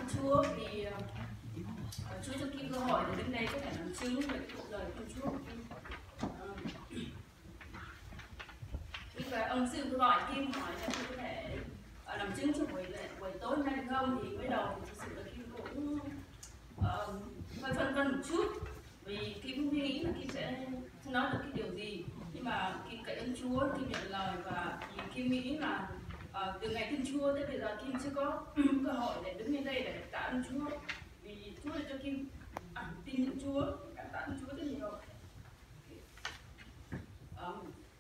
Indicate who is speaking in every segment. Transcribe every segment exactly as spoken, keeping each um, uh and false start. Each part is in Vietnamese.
Speaker 1: ơn Chúa vì uh, Chúa cho Kim cơ hội để đến đây có thể làm chứng về cái cuộc đời của Chúa. Và ông sư cứ gọi Kim hỏi là Kim có thể uh, làm chứng cho buổi buổi tối nay được không? Thì mới đầu thì thực sự là Kim cũng uh, hơi phân vân một chút, vì Kim nghĩ là Kim sẽ nói được cái điều gì, nhưng mà Kim cậy ơn Chúa, Kim nhận lời và Kim nghĩ là uh, từ ngày tin Chúa tới bây giờ Kim chưa có cơ hội để đứng lên đây để tạ ơn Chúa, vì Chúa đã cho Kim à, tin nhận Chúa, cảm tạ ơn Chúa rất nhiều. Um,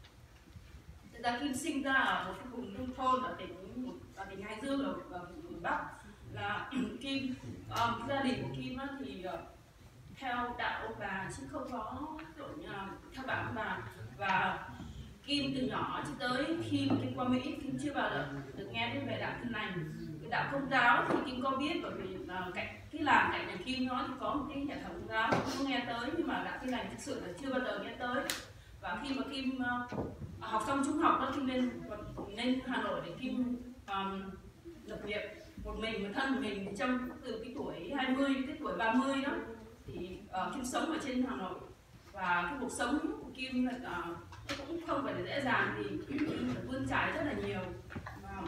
Speaker 1: Thực ra Kim sinh ra ở một cái vùng nông thôn ở tỉnh ở tỉnh Hải Dương ở, ở miền Bắc, là Kim um, gia đình của Kim á, thì uh, theo đạo ông bà chứ không có kiểu như là theo đạo ông bà. Và Kim từ nhỏ cho tới khi mà Kim qua Mỹ, Kim chưa bao giờ được nghe đến về đạo Tin Lành. Cái đạo Công giáo thì Kim có biết, bởi vì uh, cạnh cái làng cạnh nhà Kim nó thì có một cái nhà thờ Công giáo, Kim có nghe tới, nhưng mà đạo Tin Lành thực sự là chưa bao giờ nghe tới. Và khi mà Kim uh, học xong trung học đó, Kim lên lên Hà Nội để Kim um, lập nghiệp một mình, một thân một mình trong từ cái tuổi hai mươi đến cái tuổi ba mươi đó, thì uh, Kim sống ở trên Hà Nội. Và cái cuộc sống của Kim là uh, cũng không phải là dễ dàng, thì Kim phải vươn trải rất là nhiều. Và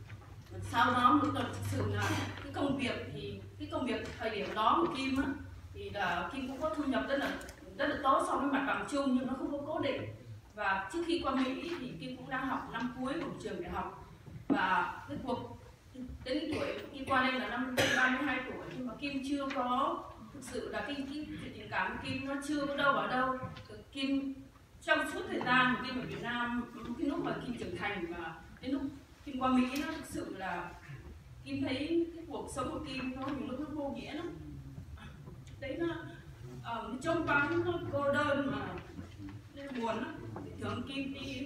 Speaker 1: sau đó một lần thực sự là cái công việc thì cái công việc thời điểm đó của Kim á, thì là Kim cũng có thu nhập rất là rất là tốt so với mặt bằng chung, nhưng nó không có cố định. Và trước khi qua Mỹ thì Kim cũng đang học năm cuối của trường đại học, và cái cuộc đến cái tuổi Kim qua đây là năm ba mươi hai tuổi, nhưng mà Kim chưa có thực sự là cái, cái chuyện tình cảm của Kim nó chưa có đâu vào đâu. Kim trong suốt thời gian của Kim ở Việt Nam, cái lúc mà Kim trưởng thành và đến lúc Kim qua Mỹ, nó thực sự là Kim thấy cái cuộc sống của Kim nó nhiều lúc nó vô nghĩa lắm. Đấy nó uh, nó trông vắng, nó cô đơn mà nên buồn lắm. Thường Kim đi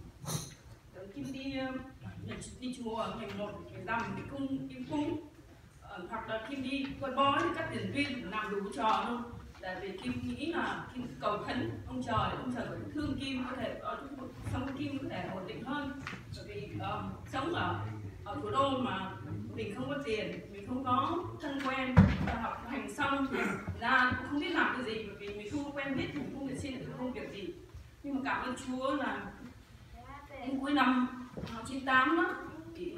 Speaker 1: thường Kim đi uh, đi chùa ngày một ngày rằm thì cung Kim cúng, uh, hoặc là Kim đi coi bói thì các tiền viên làm đủ trò luôn. Tại vì Kim nghĩ là Kim cầu khấn ông trời, ông trời vẫn thương Kim, có thể ở trong sống của Kim có thể ổn định hơn. Bởi vì uh, sống ở ở thủ đô mà mình không có tiền, mình không có thân quen, học hành xong thì ra cũng không biết làm cái gì, bởi vì mình không có quen biết, mình không biết xin được công việc gì. Nhưng mà cảm ơn Chúa là đến cuối năm chín tám đó, thì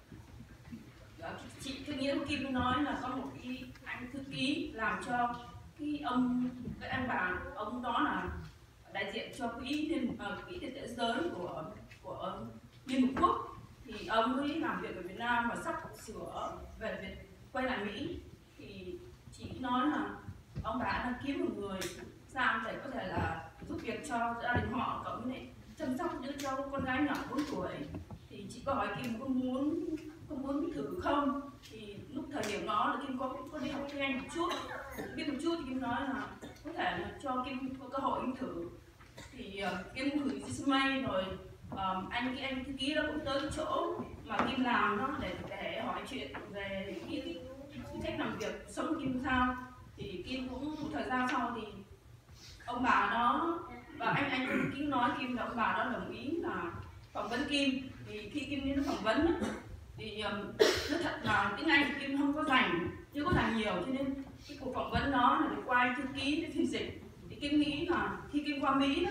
Speaker 1: uh, chị cái nghĩa của Kim nói là có một cái anh thư ký làm cho cái ông cái anh bà ông đó là đại diện cho quỹ liên uh, quỹ tiền tệ giới của của Liên Hợp Quốc, thì ông ấy làm việc ở Việt Nam và sắp sửa về Việt quay lại Mỹ. Thì chị nói là ông bà đang kiếm một người sang để có thể là giúp việc cho gia đình họ, cộng với chăm sóc đứa cháu con gái nhỏ bốn tuổi. Thì chị có hỏi Kim có muốn có muốn thử không, thì lúc thời điểm đó là Kim có có đi học tiếng Anh một chút, biết một chút thì Kim nói là có thể là cho Kim có cơ hội Kim thử. Thì uh, Kim gửi resume rồi um, anh cái anh thư ký đó cũng tới chỗ mà Kim làm đó để để hỏi chuyện về cái, cái, cái cách làm việc sống của Kim sao. Thì Kim cũng một thời gian sau thì ông bà đó và anh anh thư ký nói Kim là ông bà đó đồng ý là phỏng vấn Kim. Thì khi Kim đến phỏng vấn đó, thì um, nói thật là tiếng Anh Kim không có rành, chưa có rành nhiều, cho nên cái cuộc phỏng vấn đó là được qua anh thư ký để phiên dịch. Thì Kim nghĩ là khi Kim qua Mỹ đó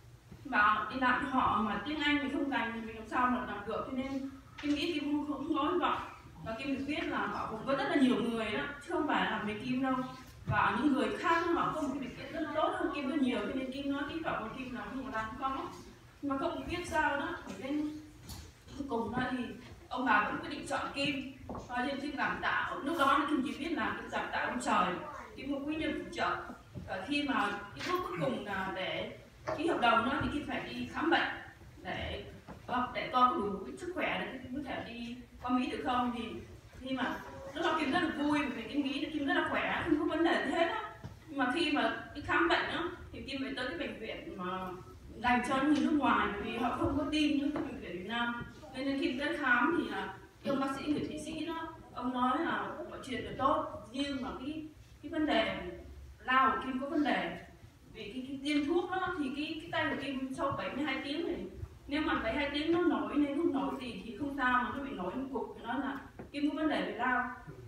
Speaker 1: mà đi làm cho họ mà tiếng Anh mình không rành thì mình làm sao mà làm được, cho nên Kim nghĩ Kim không, không, không có hy vọng. Và Kim được biết là họ cũng có rất là nhiều người đó, chứ không phải là mình Kim đâu, và những người khác họ có một cái điều kiện rất là tốt hơn Kim rất nhiều, cho nên Kim nói hy vọng của Kim là không có có. Mà không biết sao đó, ở bên cuối cùng đó thì ông bà vẫn quyết định chọn Kim. Và nên Kim cảm tạ, lúc đó Kim chỉ biết là Kim cảm tạ ông trời, Kim một quý nhân phù trợ. Và khi mà cái lúc cuối cùng là để ký hợp đồng đó thì Kim phải đi khám bệnh để để con đủ sức khỏe để Kim có thể đi qua Mỹ được không. Thì khi mà lúc đó Kim rất là vui, vì Kim nghĩ là Kim rất là khỏe, không có vấn đề gì hết á. Nhưng mà khi mà đi khám bệnh đó thì Kim phải tới cái bệnh viện mà dành cho những người nước ngoài, vì họ không có tin những cái bệnh viện Việt Nam. Nên khi tới khám thì là ông bác sĩ, người thụy sĩ đó, ông nói là mọi chuyện đều tốt, nhưng mà cái cái vấn đề lao của Kim có vấn đề. Vì cái, cái tiêm thuốc đó thì cái, cái tay của Kim sau bảy mươi hai tiếng này, nếu mà bảy mươi hai tiếng nó nổi lên không nổi gì thì không sao, mà nó bị nổi một cục thì nó là Kim có vấn đề về lao. Thì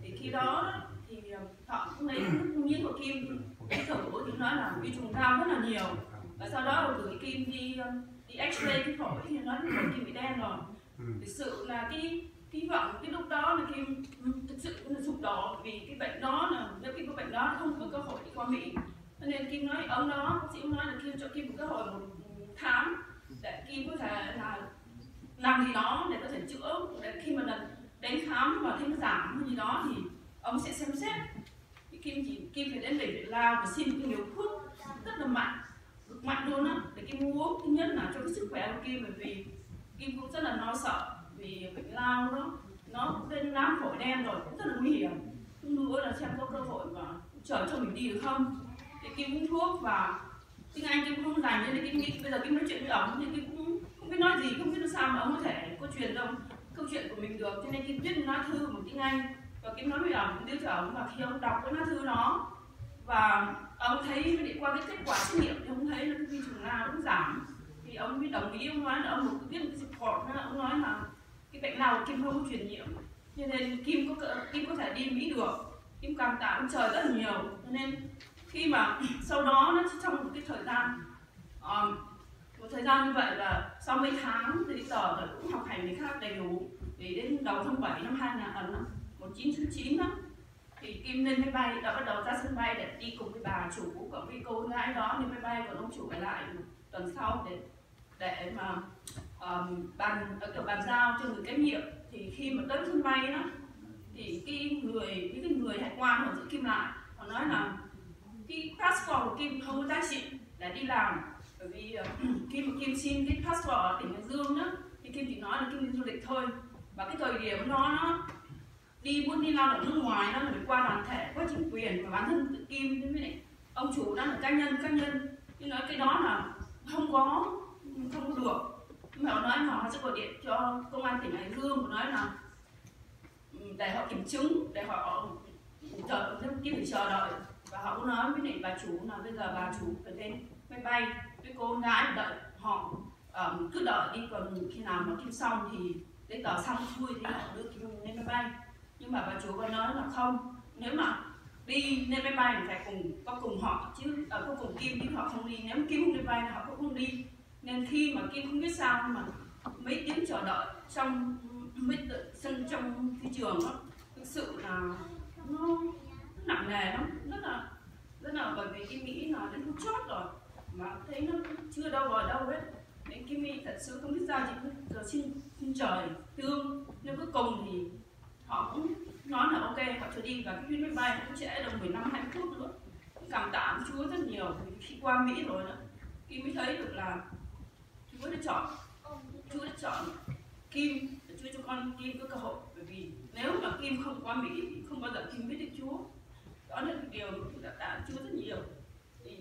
Speaker 1: thì khi đó thì họ cũng lấy miếng của Kim đi thử thì nói là vi trùng cao rất là nhiều, và sau đó gửi Kim đi đi X-ray cái phổi thì nói là Kim bị đen rồi. Thực sự là cái hy vọng cái lúc đó là Kim thực sự là sụp đổ, vì cái bệnh đó là nếu Kim có bệnh đó không có cơ hội đi qua Mỹ, cho nên Kim nói ông đó, bác sĩ nói là Kim cho Kim một cơ hội một tháng để Kim có thể là làm gì đó để có thể chữa, để khi mà lần đến khám và thấy nó giảm hay gì đó thì ông sẽ xem xét. Thì Kim chỉ Kim phải đến bệnh viện Lao và xin cái liều thuốc rất là mạnh, cực mạnh luôn á, để Kim uống. Thứ nhất là cho cái sức khỏe của Kim, bởi vì Kim cũng rất là lo sợ vì bệnh Lao đó nó lên nám phổi đen rồi cũng rất là nguy hiểm. Không nữa là xem có cơ hội mà chở cho mình đi được không. Thì Kim uống thuốc và tiếng Anh Kim không dành, nên Kim nghĩ bây giờ Kim nói chuyện với ông thì Kim cũng không biết nói gì, không biết sao mà ông có thể có truyền đâu câu chuyện của mình được, cho nên Kim viết lá thư bằng tiếng Anh và Kim nói với ông, đưa cho ông, và khi ông đọc cái lá thư đó và ông thấy đi qua cái kết quả xét nghiệm thì ông thấy là cái vi trùng Lao cũng giảm, thì ông mới đồng ý. Ông nói là ông một viết một report nữa, ông nói là cái bệnh nào Kim không có truyền nhiễm, cho nên Kim có Kim có thể đi Mỹ được. Kim cảm tạ ông trời rất là nhiều, cho nên khi mà sau đó nó trong một cái thời gian um, một thời gian như vậy là sau mấy tháng thì tờ cũng học hành người khác đầy đủ, thì đến đầu tháng bảy năm hai nghìn một nghìn chín trăm chín mươi chín đó thì Kim lên máy bay, đã bắt đầu ra sân bay để đi cùng với bà chủ của cái cô gái đó lên máy bay, còn ông chủ ở lại một tuần sau để để mà um, bàn kiểu bàn giao cho người kế nhiệm. Thì khi mà tới sân bay đó thì cái người cái người hải quan họ giữ Kim lại, họ nói là cái passport của Kim không có giá trị để đi làm, bởi vì uh, khi mà Kim xin cái passport ở tỉnh Hải Dương đó thì Kim chỉ nói là Kim đi du lịch thôi, và cái thời điểm đó nó đi muốn đi lao động nước ngoài nó là phải qua đoàn thể, qua chính quyền, và bản thân tự Kim với lại ông chủ đó là cá nhân cá nhân nhưng nói cái đó là không có không có được. Nhưng mà họ nói là họ sẽ gọi điện cho công an tỉnh Hải Dương và nói là để họ kiểm chứng, để họ chờ Kim phải chờ đợi, và họ cũng nói với lại bà chủ là bây giờ bà chủ phải lên máy bay với cô gái đợi họ, um, cứ đợi đi, còn khi nào mà Kim xong thì giấy tờ xong xuôi thì họ đưa Kim lên máy bay. Nhưng mà bà chủ còn nói là không, nếu mà đi lên máy bay thì phải cùng có cùng họ chứ ở có cùng Kim, chứ họ không đi. Nếu Kim không lên máy bay họ cũng không đi. Nên khi mà Kim không biết sao mà mấy tiếng chờ đợi trong mấy sân trong thị trường đó, thực sự là nó nặng nề lắm, rất là rất là bởi vì Kim nghĩ là đến phút chót rồi mà thấy nó chưa đâu vào đâu hết, nên Kim nghĩ thật sự không biết sao chị giờ xin xin trời thương. Nhưng cuối cùng thì họ cũng nói là ok, họ cho đi, và cái chuyến máy bay cũng trễ được mười lăm hai mươi phút nữa. Cũng cảm tạ Chúa rất nhiều, khi qua Mỹ rồi đó Kim mới thấy được là Chúa đã chọn Chúa đã chọn Kim, Chúa cho con Kim có cơ hội, bởi vì nếu mà Kim không qua Mỹ thì không bao giờ Kim biết được Chúa. Đó là điều đã tạ Chúa rất nhiều. Thì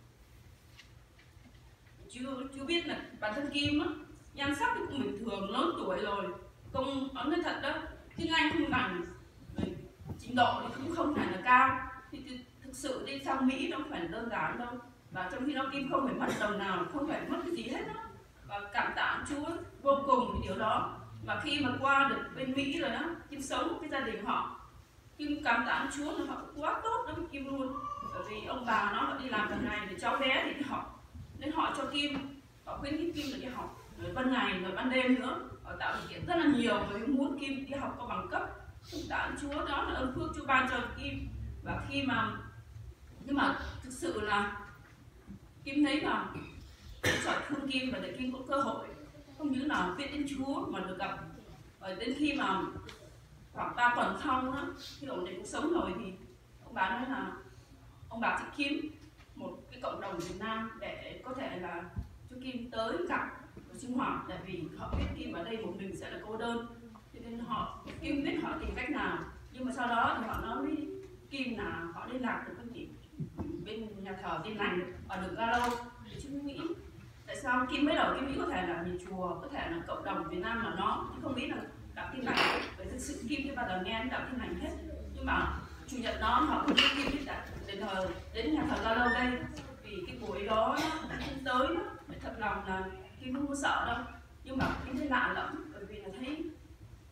Speaker 1: Chúa, Chúa biết là bản thân Kim á, nhan sắc thì cũng bình thường, lớn tuổi rồi, công nói nói thật đó, tiếng Anh không bằng, trình độ thì cũng không phải là cao, thì thực sự đi sang Mỹ nó không phải là đơn giản đâu. Và trong khi đó Kim không phải mất đồng nào, không phải mất cái gì hết đó, và cảm tạ Chúa vô cùng cái điều đó. Và khi mà qua được bên Mỹ rồi đó, Kim sống với gia đình họ, Kim cảm tạ Chúa là họ quá tốt đối với Kim luôn, bởi vì ông bà nó họ đi làm cả ngày để cháu bé thì đi học, nên họ cho Kim, họ khuyến khích Kim là đi học rồi ban ngày rồi ban đêm nữa, họ tạo điều kiện rất là nhiều vì muốn Kim đi học có bằng cấp. Cảm tạ Chúa, đó là ơn phước Chúa ban cho Kim. Và khi mà nhưng mà thực sự là Kim thấy là trời thương Kim, và để Kim có cơ hội không những là biết đến Chúa mà được gặp. Và đến khi mà khoảng ba tuần sau đó, khi ổn định cuộc sống rồi thì ông bà nói là ông bà sẽ kiếm một cái cộng đồng Việt Nam để có thể là cho Kim tới gặp và sinh hoạt, tại vì họ biết Kim ở đây một mình sẽ là cô đơn, cho nên họ Kim biết họ tìm cách nào. Nhưng mà sau đó thì họ nói với Kim là họ liên lạc được với chị bên nhà thờ Tin Lành ở đường Galo. Thì Kim nghĩ tại sao Kim mới đầu Kim nghĩ có thể là nhà chùa, có thể là cộng đồng Việt Nam là nó, không nghĩ là đạo Tin Lành, bởi thực sự Kim chưa bao giờ nghe đạo Tin Lành hết. Nhưng mà chủ nhật đó họ cũng Kim biết đã đến thờ đến nhà thờ Galo đây, vì cái buổi đó Kim tới đó, phải thật lòng là Kim không có sợ đâu, nhưng mà Kim thấy lạ lắm, bởi vì là thấy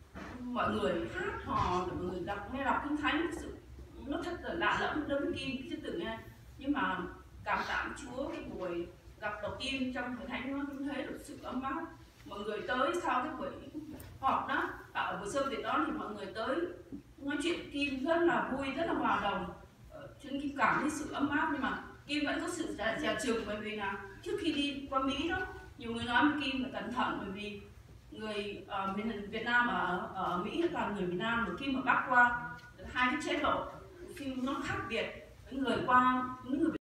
Speaker 1: mọi người hát hò, mọi người đọc nghe đọc kinh thánh, sự nó thật là lạ lẫm đối với Kim chưa từng nghe. Nhưng mà cảm tạ Chúa, cái buổi gặp đầu tiên trong hội thánh nó cũng thấy được sự ấm áp. Mọi người tới sau cái buổi họp đó, ở buổi sơ việc đó thì mọi người tới nói chuyện Kim rất là vui, rất là hòa đồng, cho nên Kim cảm thấy sự ấm áp. Nhưng mà Kim vẫn có sự dè chừng, bởi vì là trước khi đi qua Mỹ đó, nhiều người nói với Kim là cẩn thận, bởi vì người uh, miền Việt Nam ở ở Mỹ toàn người Việt Nam, mà Kim ở Bắc qua hai cái chế độ Kim nó khác biệt với người qua những người